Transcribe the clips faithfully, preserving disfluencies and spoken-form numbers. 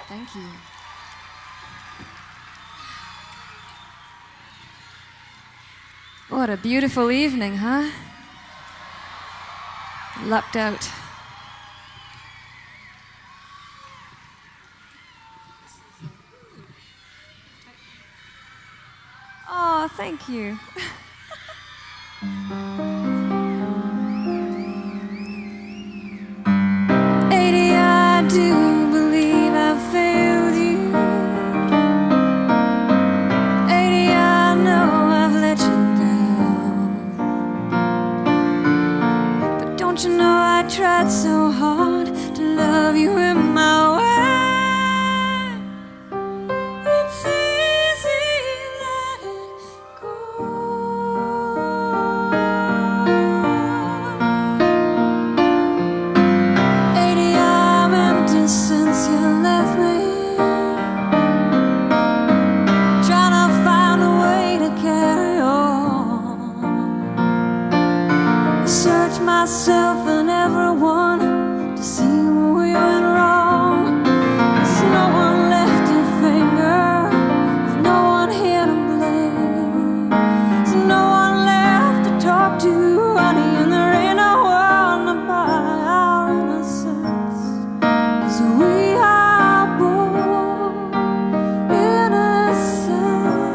Thank you. What a beautiful evening, huh? Lucked out. Oh, thank you. Adia, I do believe I failed you. Adia, I know I've let you down. But don't you know I tried so hard to love you in my way? It's easy letting go. Adia, I'm empty since you left me. Trying to find a way to carry on. I search myself and everyone to see where we went wrong. There's no one left to finger, there's no one here to blame. There's no one left to talk to, honey, and there ain't no one to buy our innocence. 'Cause we are born innocent.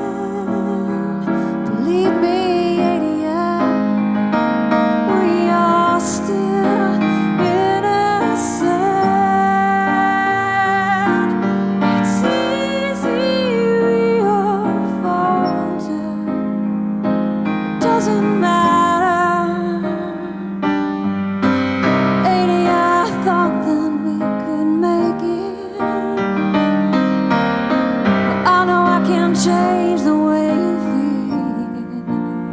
Believe me, Adia, we are still innocent. It's easy, we all falter. It doesn't matter. Adia, I thought that we could make it, but I know I can't change the way you feel.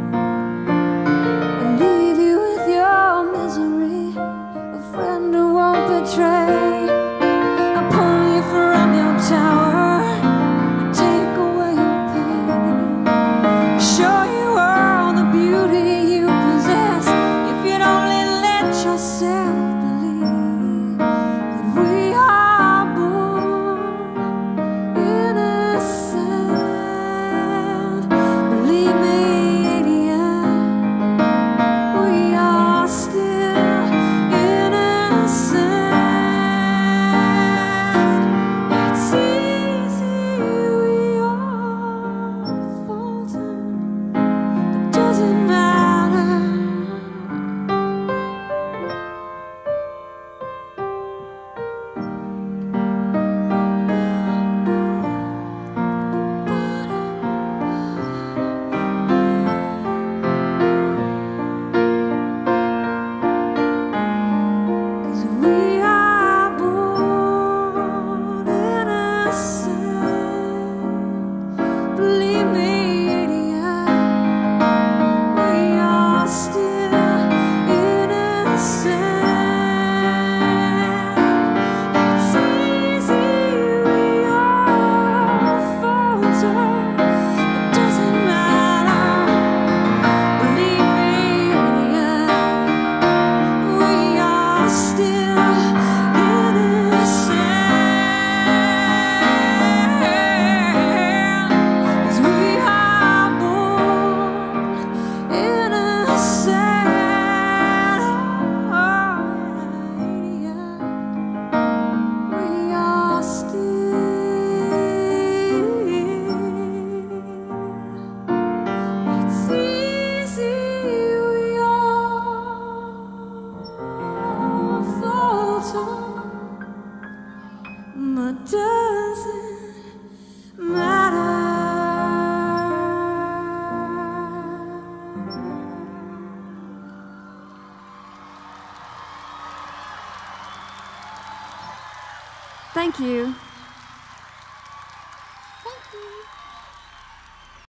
I leave you with your misery, a friend who won't betray. I pull you from your tower, I take away your pain. I show you all the beauty you possess, if you'd only let yourself believe that we are born innocent. Believe me, Adia, we are still innocent. It's easy, we all falter. It doesn't matter. Cause we are born innocent. Believe me, Adia, we are still innocent. It's easy, we all falter. It doesn't matter. Believe me, Adia, we are still innocent. 'Cause we are born innocent. Oh, Adia, we are still. It's easy, we all falter, but doesn't matter. Thank you.